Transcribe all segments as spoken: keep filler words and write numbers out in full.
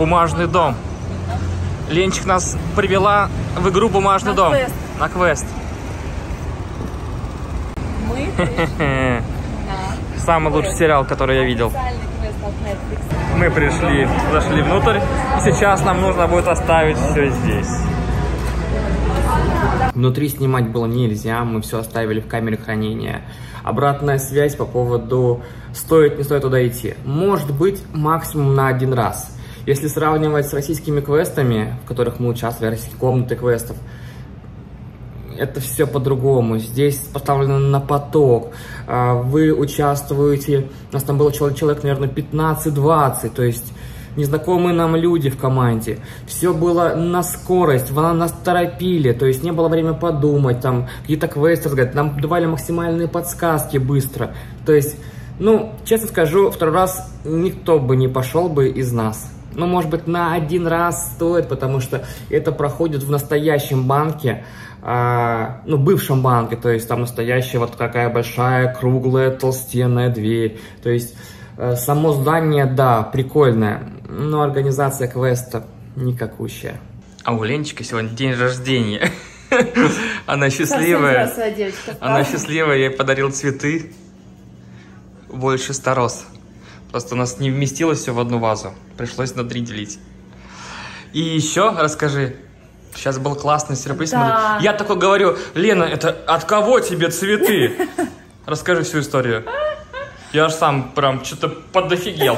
Бумажный дом. Ленчик нас привела в игру «Бумажный на дом». Квест. На квест. Мы Самый лучший сериал, который я видел. Мы пришли, зашли внутрь, и сейчас нам нужно будет оставить все здесь. Внутри снимать было нельзя, мы все оставили в камере хранения. Обратная связь по поводу стоит, не стоит туда идти. Может быть, максимум на один раз. Если сравнивать с российскими квестами, в которых мы участвовали, российские комнаты квестов, это все по-другому. Здесь поставлено на поток. Вы участвуете, у нас там было человек, наверное, пятнадцать-двадцать, то есть незнакомые нам люди в команде. Все было на скорость, нас торопили, то есть не было времени подумать, там какие-то квесты разгадать, нам давали максимальные подсказки быстро. То есть, ну, честно скажу, второй раз никто бы не пошел бы из нас. Ну, может быть, на один раз стоит, потому что это проходит в настоящем банке, а, ну, бывшем банке, то есть там настоящая вот такая большая, круглая, толстенная дверь. То есть э, само здание, да, прикольное, но организация квеста никакущая. А у Ленчика сегодня день рождения. Она счастливая. Она счастливая, я ей подарил цветы. Больше ста роз. Просто у нас не вместилось все в одну вазу. Пришлось на три делить. И еще расскажи. Сейчас был классный сюрприз. Да. Я такой говорю: Лена, это от кого тебе цветы? Расскажи всю историю. Я аж сам прям что-то подофигел.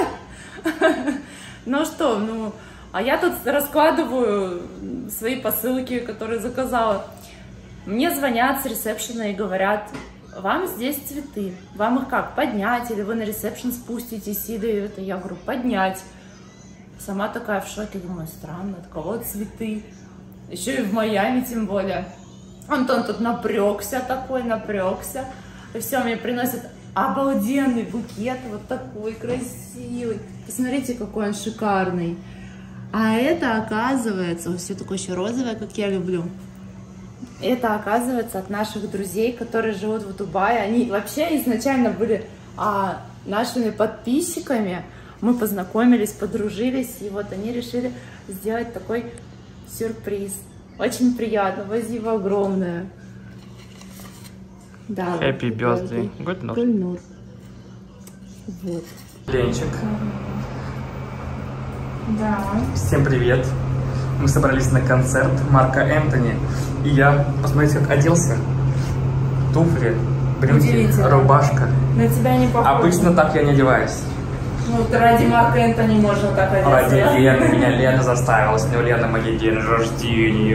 Ну что, ну, а я тут раскладываю свои посылки, которые заказала. Мне звонят с ресепшена и говорят: вам здесь цветы. Вам их как, поднять? Или вы на ресепшн спуститесь? И это я говорю: поднять. Сама такая в шоке, думаю, странно, от кого цветы? Еще и в Майами, тем более. Антон тут напрягся такой, напрягся. И все, мне приносят обалденный букет, вот такой красивый. Посмотрите, какой он шикарный. А это, оказывается, все такое еще розовое, как я люблю. Это, оказывается, от наших друзей, которые живут в Дубае. Они вообще изначально были а, нашими подписчиками. Мы познакомились, подружились, и вот они решили сделать такой сюрприз. Очень приятно, спасибо огромное. Да, Happy birthday. Гульнур. Вот. Ленчик. Да. Всем привет. Мы собрались на концерт Марка Энтони. И я, посмотрите, как оделся. Туфли, брюки, рубашка. На тебя не похоже. Обычно так я не одеваюсь. Ну, ради Марка Энтони можно так одеться. Ради Лены. Меня Лена заставила. С нее Лена мой день рождения.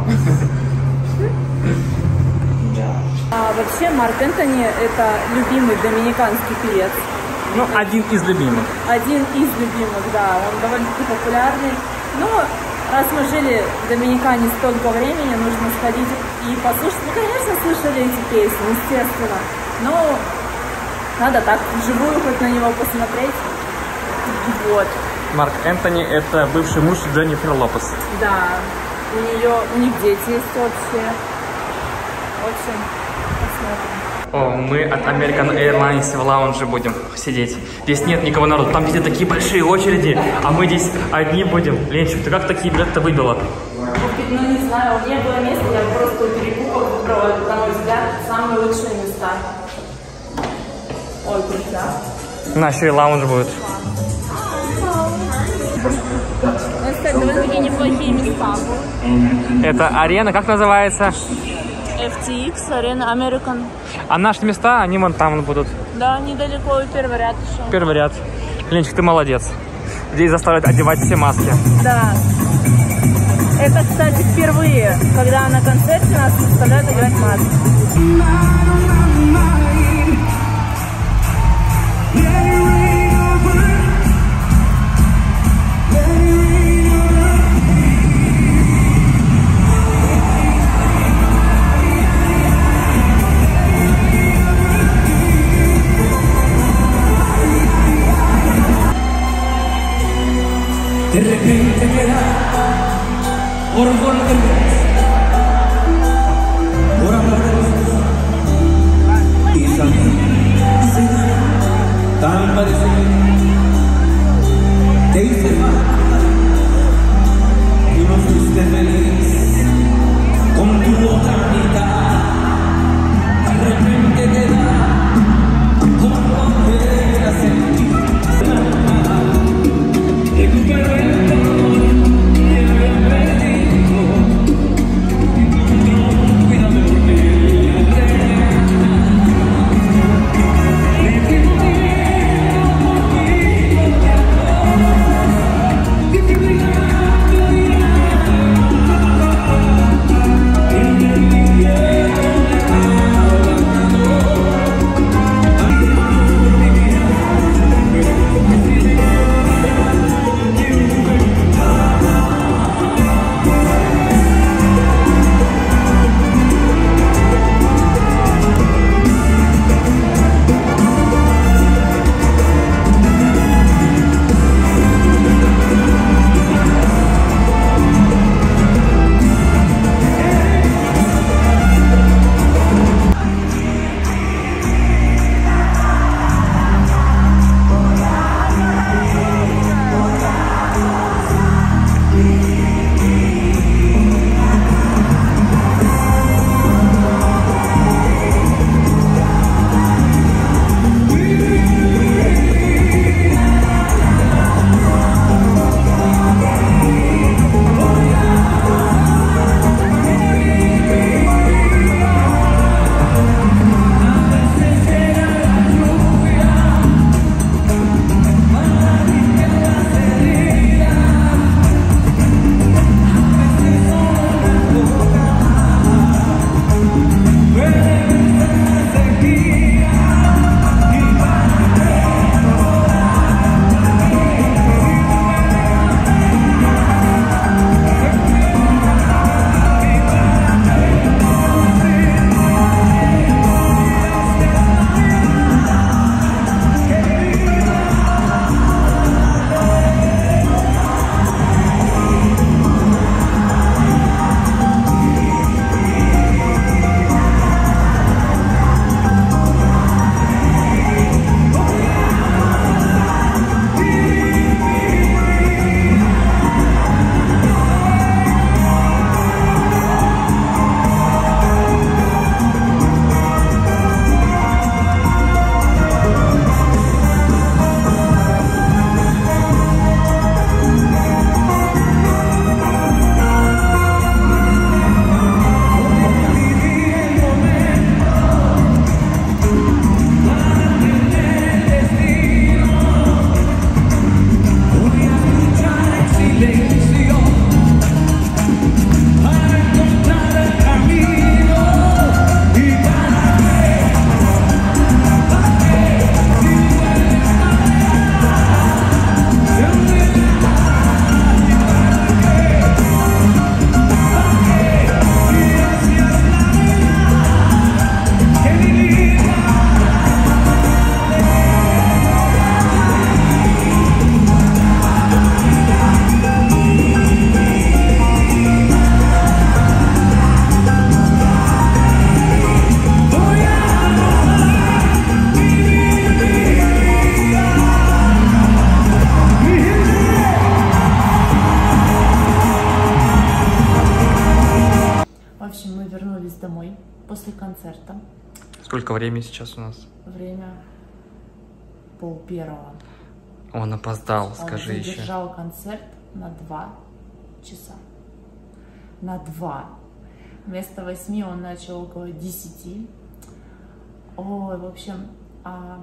А вообще Марк Энтони это любимый доминиканский певец. Ну, один из любимых. Один из любимых, да. Он довольно-таки популярный. Но раз мы жили в Доминикане столько времени, нужно сходить и послушать. Ну, конечно, слышали эти песни, естественно. Но надо так вживую хоть на него посмотреть. Вот. Марк Энтони — это бывший муж Дженнифер Лопес. Да. У нее, у них дети есть вообще. В общем, посмотрим. О, мы от American Airlines в лаунже будем сидеть. Здесь нет никого народу. Там везде такие большие очереди, а мы здесь одни будем. Ленчик, ты как такие билеты выбила? Ну, не знаю, у меня было место, я просто у перекупок выбрала, на мой взгляд, самые лучшие места. Ой, круто. На, еще и лаунж будет. Ну, кстати, довольно-таки неплохие места. Это арена, как называется? эф ти икс, арена American. А наши места, они вон там будут. Да, недалеко, первый ряд еще. Первый ряд. Ленчик, ты молодец. Здесь заставляют одевать все маски. Да. Это, кстати, впервые, когда на концерте нас заставляют играть маски. De repente me da por volver, por hablar de vos y saber si tan parecido te hice mal. после концерта. Сколько времени сейчас у нас? Время пол первого. Он опоздал, Он скажи еще. Он задержал концерт на два часа. На два. Вместо восьми он начал около десяти. Ой, в общем, а,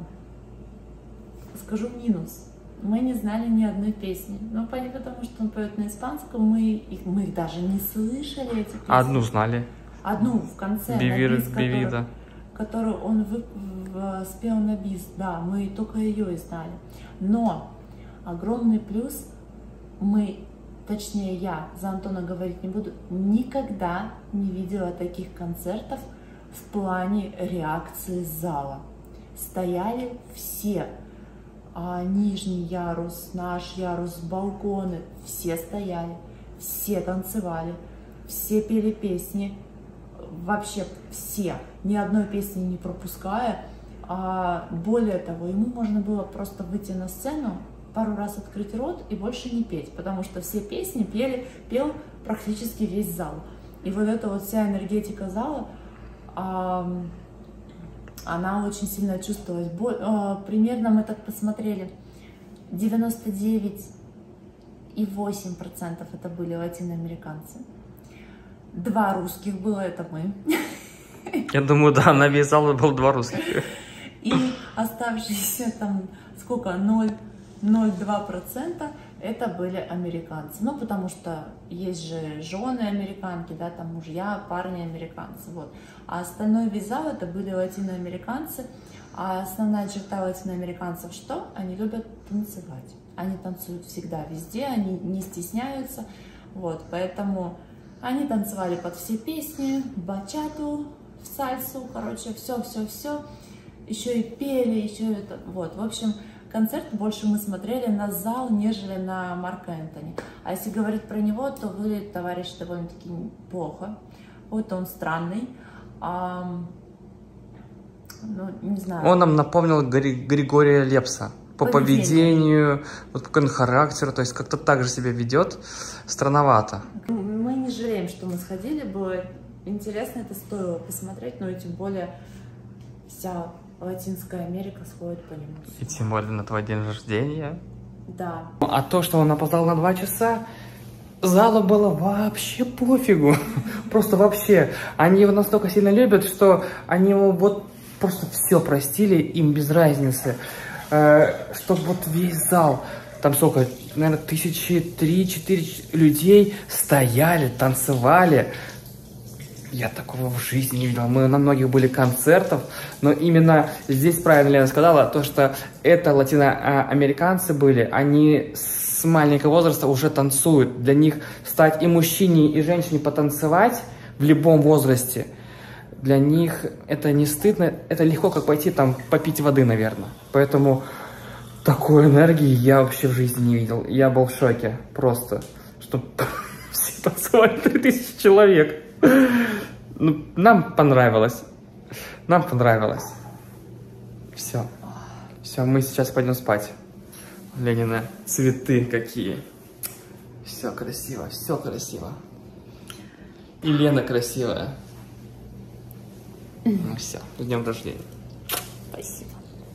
скажу минус. Мы не знали ни одной песни. Ну, потому что он поет на испанском, мы их, мы их даже не слышали, эти песни. Одну знали. Одну в конце, Бивир, на бис, Бивида. Которую, которую он вы, в, спел на бис. Да, мы только ее и знали. Но огромный плюс, мы, точнее я, за Антона говорить не буду, никогда не видела таких концертов в плане реакции зала. Стояли все. А нижний ярус, наш ярус, балконы, все стояли, все танцевали, все пели песни, вообще все, ни одной песни не пропуская. А более того, ему можно было просто выйти на сцену, пару раз открыть рот и больше не петь, потому что все песни пели, пел практически весь зал. И вот эта вот вся энергетика зала, а, она очень сильно чувствовалась. Примерно мы так посмотрели, девяносто девять и восемь десятых процента это были латиноамериканцы. Два русских было, это мы. Я думаю, да, на весь зал был два русских. И оставшиеся там, сколько, ноль целых два десятых процента это были американцы. Ну, потому что есть же жены американки, да, там мужья, парни американцы, вот. А остальной весь зал это были латиноамериканцы. А основная черта латиноамериканцев что? Они любят танцевать. Они танцуют всегда, везде, они не стесняются, вот. Поэтому они танцевали под все песни, бачату, сальсу, короче, все-все-все. Еще и пели, еще это, вот. В общем, концерт больше мы смотрели на зал, нежели на Марка Энтони. А если говорить про него, то выглядит товарищ довольно-таки плохо. Вот он странный. А, ну, не знаю. Он нам напомнил Гри Григория Лепса. По поведению, поведению, вот какой он характер, то есть как-то так же себя ведет, странновато. Мы не жалеем, что мы сходили, было интересно, это стоило посмотреть, но и тем более вся Латинская Америка сходит по нему. И тем более на твой день рождения. Да. А то, что он опоздал на два часа, залу было вообще пофигу. Просто вообще. Они его настолько сильно любят, что они ему вот просто все простили, им без разницы. Чтобы вот весь зал, там сколько, наверное, тысячи три-четыре людей стояли, танцевали. Я такого в жизни не видел. Мы на многих были концертах, но именно здесь правильно Лена сказала, то, что это латиноамериканцы были, они с маленького возраста уже танцуют. Для них стать и мужчине, и женщине потанцевать в любом возрасте, для них это не стыдно, это легко, как пойти там попить воды, наверное. Поэтому такой энергии я вообще в жизни не видел. Я был в шоке просто, что все танцевали три тысячи человек. Ну, нам понравилось. Нам понравилось. Все. Все, мы сейчас пойдем спать. Ленина, цветы какие. Все красиво, все красиво. И Лена красивая. Ну все, с днем рождения. Спасибо.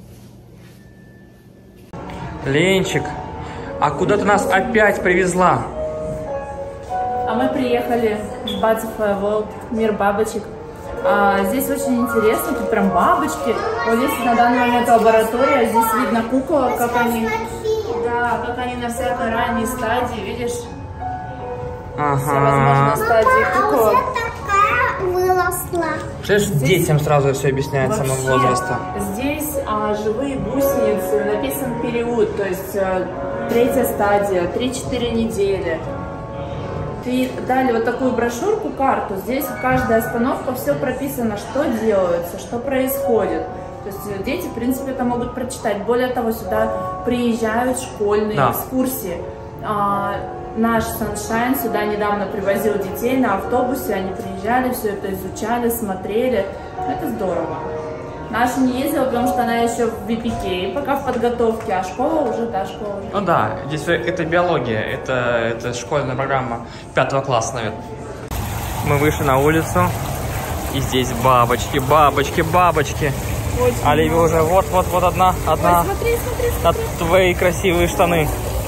Ленчик, а куда ты нас опять привезла? А мы приехали в Butterfly World, мир бабочек. А, здесь очень интересно, тут прям бабочки. Вот здесь на данный момент лаборатория, здесь видно кукол, как они, да, как они на всякой ранней стадии, видишь? Ага. Все возможные стадии кукол. Представляешь, детям сразу все объясняет с самого возраста. Здесь а, живые гусеницы, написан период, то есть а, третья стадия, три-четыре недели. И дали вот такую брошюрку, карту. Здесь каждая остановка, все прописано, что делается, что происходит. То есть дети, в принципе, это могут прочитать. Более того, сюда приезжают школьные да. экскурсии. А, наш Sunshine сюда недавно привозил детей на автобусе. Они приезжали, все это изучали, смотрели. Это здорово. Наша не ездила, потому что она еще в ви пи кей, пока в подготовке, а школа уже, да, школа уже. Ну да, здесь это биология, это, это школьная программа пятого класса, наверное. Мы вышли на улицу, И здесь бабочки, бабочки, бабочки. Оливия уже вот-вот-вот одна, одна. Ой, смотри, смотри, на смотри. твои красивые штаны.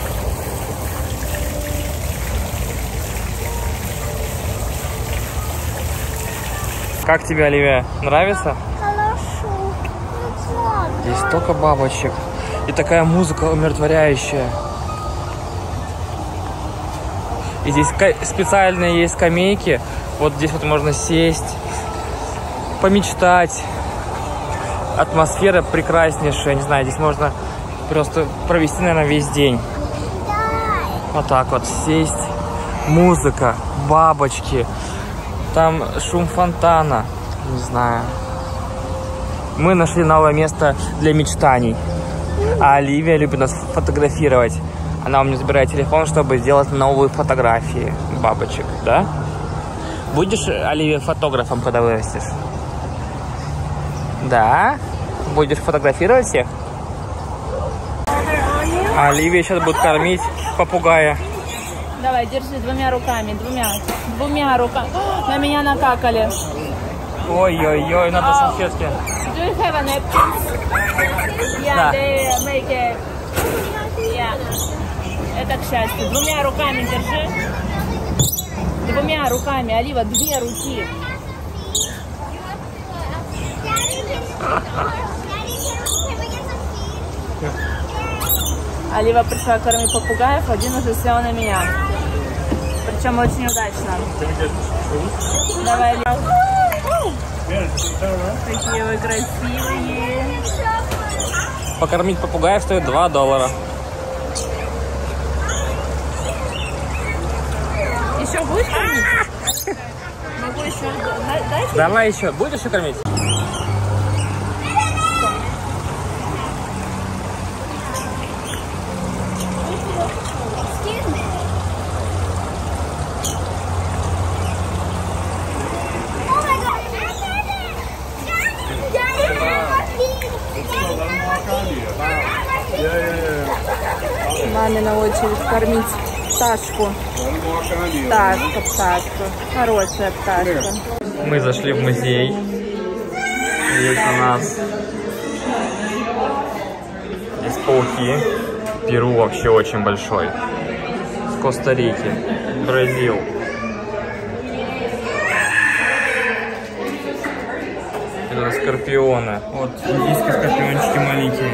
Как тебе, Оливия, нравится? Хорошо. Здесь столько бабочек. И такая музыка умиротворяющая. И здесь специальные есть скамейки. Вот здесь вот можно сесть, помечтать. Атмосфера прекраснейшая. Не знаю, здесь можно просто провести, наверное, весь день. Вот так вот сесть. Музыка, бабочки. Там шум фонтана. Не знаю. Мы нашли новое место для мечтаний. А Оливия любит нас фотографировать. Она у меня забирает телефон, чтобы сделать новые фотографии бабочек, да? Будешь, Оливия, фотографом, когда вырастешь? Да? Будешь фотографировать всех? А Оливия сейчас будет кормить попугая. Давай, держи двумя руками, двумя, двумя руками. На меня накакали. Ой-ой-ой, надо салфетки. Do you have a napkin? Yeah, Да. they make it. Yeah. Это к счастью. Двумя руками держи. Двумя руками, Олива, две руки. Олива пришла кормить попугаев, один уже сел на меня. Причем очень удачно. Давай, Олива. Какие вы красивые. Покормить попугаев стоит два доллара. Еще будешь кормить? Могу еще. Дайте. Давай еще. Будешь еще кормить? Маме на очередь кормить пташку. Пташка, пташка. Хорошая пташка. Мы зашли в музей. Здесь у нас здесь пауки. Перу вообще очень большой. С Коста-Рики. Бразил. Это скорпионы. Вот индийские скорпиончики маленькие.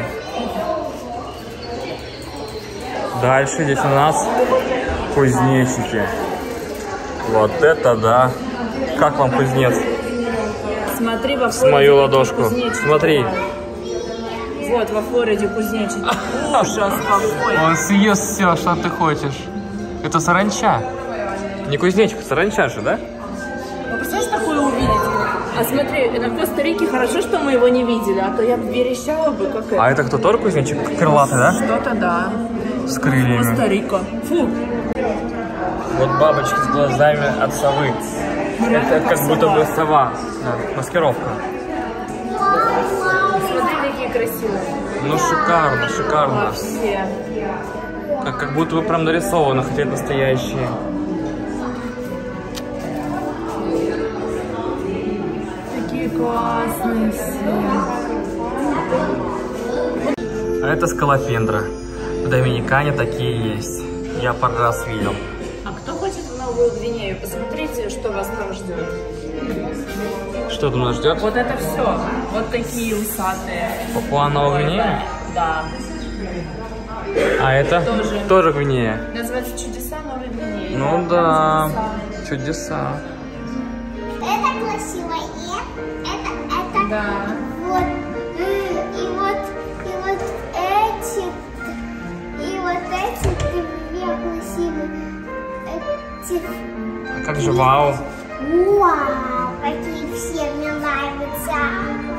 Дальше здесь у нас кузнечики. Вот это да. Как вам кузнец? Смотри, во С мою ладошку. Смотри. Вот во Флориде кузнечики. Ужас какой. Он съест все, что ты хочешь. Это саранча. Не кузнечик, саранча же, да? Ну, представляешь, такое увидеть? А смотри, на Коста-Рике хорошо, что мы его не видели, а то я бы верещала бы, как это. А это кто, тоже кузнечик? Крылатый, да? Что-то да. С крыльями. Коста-Рика. Фу. Вот бабочки с глазами от совы. Это как будто бы сова. Да, маскировка. Смотри, какие красивые. Ну шикарно, шикарно. Вообще. Как, как будто бы прям нарисовано, хотя это настоящие. Такие классные все. А это скалопендра. В Доминикане такие есть. Я пару раз видел. А кто хочет в Новую Гвинею? Посмотрите, что вас там ждет. Что там нас ждет? Вот это все. Вот такие усатые. Папуа Новая Гвинея? Да. А это? Тоже. Тоже Гвинея. Называется «Чудеса Новой Гвинеи». Ну да. Чудеса. Это красиво, и это, это, Да. вот, м, и вот, и вот эти, и вот эти две красивые, эти. А как же вау? Вау, какие все мне нравятся.